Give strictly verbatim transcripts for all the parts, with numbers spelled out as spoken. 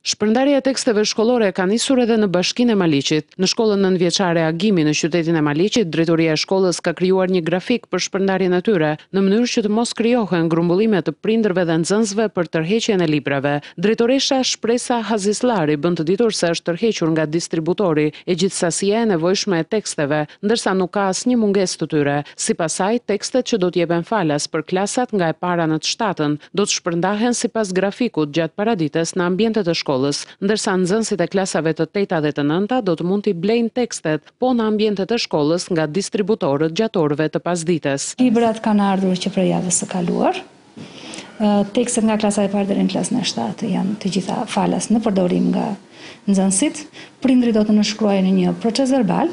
Shpërndarja e teksteve shkollore ka nisur edhe në Bashkinë e Maliqit. Në shkollën nëntëvjeçare Agimi në qytetin e Maliqit, drejtoria e shkollës ka krijuar një grafik për shpërndarjen e tyre, në mënyrë që të mos krijohen grumbullime të prindërve dhe nxënësve për tërheqjen e librave. Drejtoresha Shpresa Hazislari bën të ditur se është tërhequr nga distributori e gjithë sasia e nevojshme e teksteve, ndërsa nuk ka asnjë mungesë të tyre. Sipas saj, tekstet që do të jepen falas për klasat nga e para në të shtatën do të shpërndahen sipas grafikut gjatë paradites në ambientet e shkollës, ndërsa nxënësit e klasave të teta dhe të nënta do të mund t'i blejnë tekstet, po në ambientet e shkollës nga distributorët gjatë orëve të pasdites. Librat kanë ardhur që për javës së kaluar. Tekstet nga klasa e parë deri në klasën e shtatë janë të gjitha falas në përdorim nga nxënësit. Prindrit do të nënshkruajnë një proces verbal,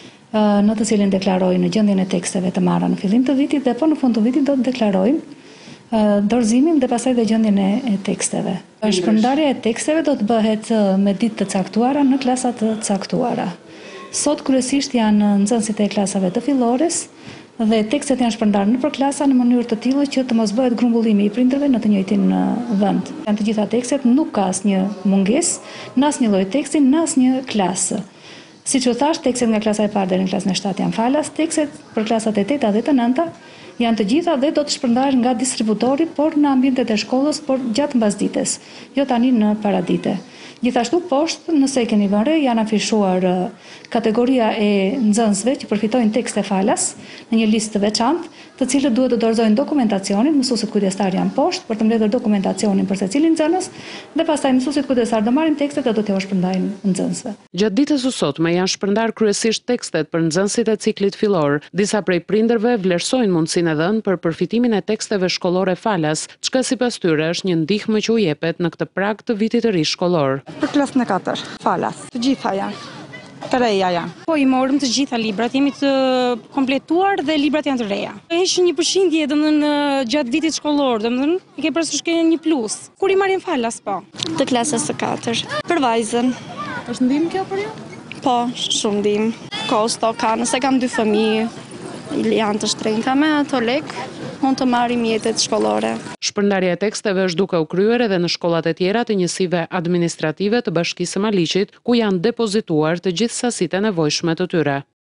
në të cilin deklarojnë gjendjen e teksteve të marra në fillim të vitit dhe po në fund të vitit do të deklarojnë dorëzimin dhe pastaj dhe gjendjen e teksteve. Shpërndarja e teksteve do të bëhet me ditë të caktuara në klasa të caktuara. Sot kryesisht janë nxënësit e klasave të fillores dhe tekstet janë shpërndarë nëpër klasa në mënyrë të tillë që të mos bëhet grumbullimi i prindërve në të njëjtin vend. Janë të gjitha tekstet, nuk ka asnjë mungesë në asnjë lloj teksti në asnjë klasë. Siç u thash, tekstet nga klasa e parë deri në klasën e shtatë janë falas, tekstet për klasat e teta dhe të nënta janë të gjitha dhe do të shpërndahen nga distributori, por në ambientet e shkollës, por gjatë mbasdites, jo tani në paradite. Gjithashtu poshtë, nëse e keni vënë re, janë afishuar kategoria e nxënësve që përfitojnë tekste falas në një listë të veçantë, të cilët duhet të dorëzojnë dokumentacionin, mësuesit kujdestar janë poshtë për të mbledhur dokumentacionin për secilin nxënës dhe pastaj mësuesit kujdestar do marrin tekstet dhe do t'u shpërndajnë nxënësve. Gjatë ditës së sotme janë shpërndar kryesisht tekstet për nxënësit e ciklit fillor. Disa prej prindërve vlerësojnë mundësinë e dhënë për përfitimin e teksteve shkollore falas, çka sipas tyre është një ndihmë që u jepet në këtë prag të vitit të ri shkollor. Për klasën e katër, falas, të gjitha janë. Të reja janë. Po i morëm të gjitha librat, jemi të kompletuar dhe librat janë të reja. Është një përqindje domethënë gjatë vitit shkollor, domethënë i ke parasysh që një plus. Kur i marrin falas po? Të klasës së katër. Për vajzën. Është ndihmë kjo për ju? Po, shumë ndihmë. Kosto ka, nëse kam dy fëmijë, janë të shtrenjta me ato lek, mund të marrim mjetet shkollore. Shpërndarja e teksteve është duke u kryer edhe në shkollat e tjera të njësive administrative të Bashkisë së Maliqit, ku janë depozituar të gjithë sasitë e nevojshme të tyre.